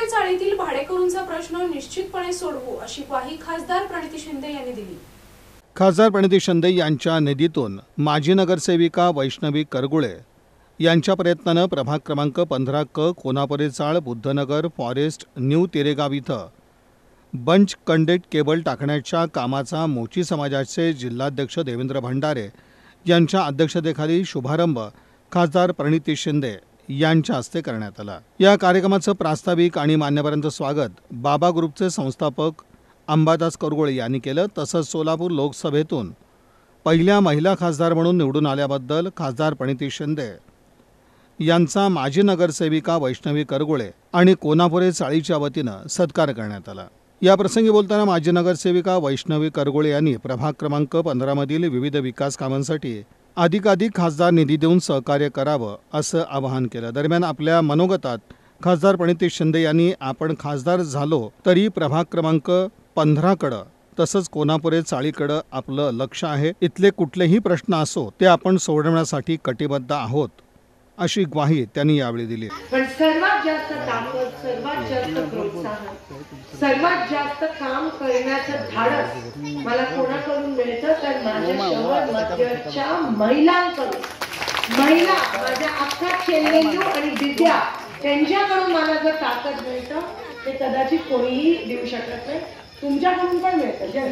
चाळीतील भाडेकरूंचा प्रश्न निश्चितपणे सोडवू अशी ग्वाही खासदार प्रणिती शिंदे यांनी दिली। खासदार प्रणिती शिंदे यांच्या निधीतून माजी नगरसेविका वैष्णवी करगुळे यांच्या प्रयत्नानं प्रभाग क्रमांक 15 क कोनापरे चाळ बुद्धनगर फॉरेस्ट न्यू तिरेगाव इथं बंच कंडेट केबल टाकण्याच्या कामाचा मोची समाजाचे जिल्हाध्यक्ष देवेंद्र भंडारे यांच्या अध्यक्षतेखाली शुभारंभ खासदार प्रणिती शिंदे यांच्या हस्ते करण्यात आला। या कार्यक्रमाचं प्रास्ताविक आणि मान्यवरांचं स्वागत बाबा ग्रुपचे संस्थापक अंबादास करगुळे यांनी केलं। तसंच सोलापूर लोकसभेतून पहिल्या महिला खासदार म्हणून निवडून आल्याबद्दल खासदार प्रणिती शिंदे यांचा माजी नगरसेविका वैष्णवी करगुळे आणि कोनापुरे चाळीच्या वतीनं सत्कार करण्यात आला। या प्रसंगी बोलताना माजी नगरसेविका वैष्णवी करगुळे यांनी प्रभाग क्रमांक 15 मधील विविध विकास कामांसाठी अधिकाधिक खासदार निधी देऊन सहकार्य करावं असं आवाहन केलं। दरम्यान आपल्या मनोगतात खासदार प्रणिती शिंदे यांनी आपण खासदार झालो तरी प्रभाग क्रमांक 15 कडे तसंच कोनापुरे चाळीकडे आपलं लक्ष आहे। इथले कुठलेही प्रश्न असो ते आपण सोडवण्यासाठी कटिबद्ध आहोत अशी ग्वाही त्यांनी यावेळी दिली। पण सर्वात जास्त ताकद, सर्वात जास्त प्रोत्साहन, सर्वात जास्त काम करण्याचं धाडस मला कोणाकडून मिळतं तर माझ्या शहर मध्यच्या महिलांकडून। महिला माझ्या अख्खा चेन्नई आणि विद्या त्यांच्याकडून मला जर ताकद मिळतं ते कदाचित कोणीही देऊ शकत नाही। तुमच्याकडून पण मिळतं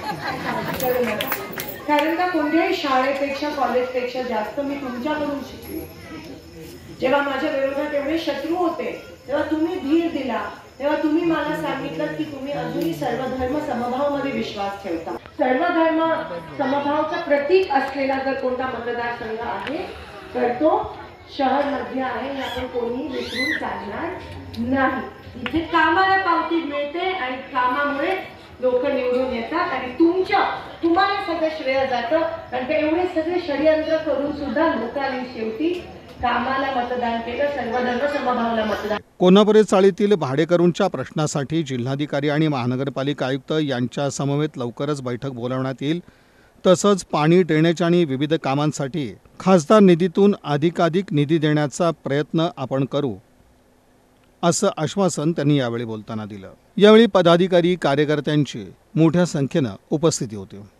कारण का कोणत्याही शाळेपेक्षा कॉलेजपेक्षा जास्त मी तुमच्याकडून शिकले। जेव्हा माझ्या विरोधात एवढे शत्रू होते तेव्हा तुम्ही धीर दिला, तेव्हा तुम्ही मला सांगितलं की तुम्ही अजूनही सर्वधर्म समभावामध्ये विश्वास ठेवता। सर्वधर्म समभावाचं प्रतीक असलेला जर कोणता मतदारसंघ आहे तर तो शहर मध्ये आहे हे आपण कोणीही विसरून चालणार नाही। इथे कामाला पावती मिळते आणि कामामुळे लोक निवडून येतात आणि तुम्हाला सगळं श्रेय जातं कारण ते एवढे सगळे षडयंत्र करून सुद्धा लोकांनी शेवटी कामाला मतदान केलं, सर्वधर्म समभावाला मतदान। कोनापुरे चाळीतील भाडेकरूंच्या प्रश्नासाठी जिल्हाधिकारी आणि महानगरपालिका आयुक्त यांच्या समवेत लवकरच बैठक बोलावण्यात येईल। तसंच पाणी, ड्रेनेज आणि विविध कामांसाठी खासदार निधीतून अधिकाधिक निधी देण्याचा प्रयत्न आपण करू असं आश्वासन त्यांनी यावेळी बोलताना दिलं। यावेळी पदाधिकारी, कार्यकर्त्यांची मोठ्या संख्येनं उपस्थिती होती।